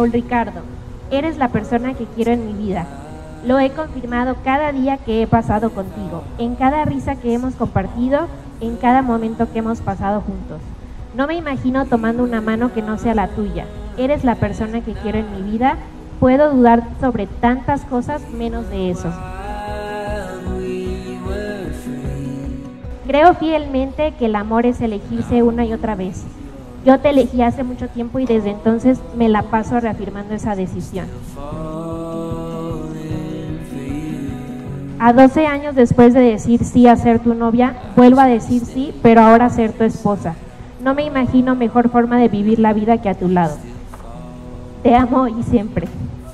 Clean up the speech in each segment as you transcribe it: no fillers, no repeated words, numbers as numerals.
Paul Ricardo, eres la persona que quiero en mi vida. Lo he confirmado cada día que he pasado contigo, en cada risa que hemos compartido, en cada momento que hemos pasado juntos. No me imagino tomando una mano que no sea la tuya. Eres la persona que quiero en mi vida. Puedo dudar sobre tantas cosas, menos de eso. Creo fielmente que el amor es elegirse una y otra vez. Yo te elegí hace mucho tiempo y desde entonces me la paso reafirmando esa decisión. A 12 años después de decir sí a ser tu novia, vuelvo a decir sí, pero ahora a ser tu esposa. No me imagino mejor forma de vivir la vida que a tu lado. Te amo y siempre.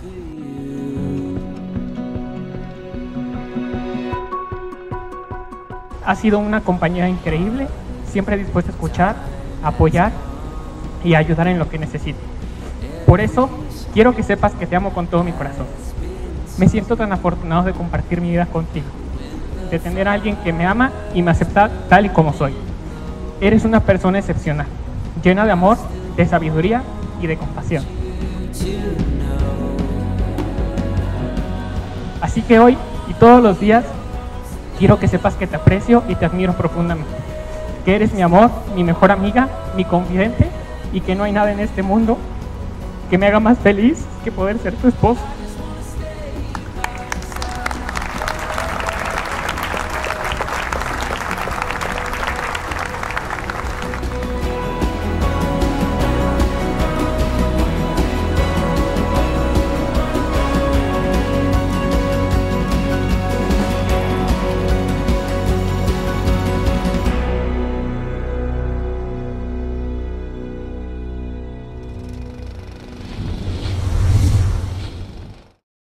Ha sido una compañera increíble, siempre dispuesta a escuchar, a apoyar y a ayudar en lo que necesite. Por eso, quiero que sepas que te amo con todo mi corazón. Me siento tan afortunado de compartir mi vida contigo, de tener a alguien que me ama y me acepta tal y como soy. Eres una persona excepcional, llena de amor, de sabiduría y de compasión. Así que hoy y todos los días, quiero que sepas que te aprecio y te admiro profundamente, que eres mi amor, mi mejor amiga, mi confidente y que no hay nada en este mundo que me haga más feliz que poder ser tu esposo.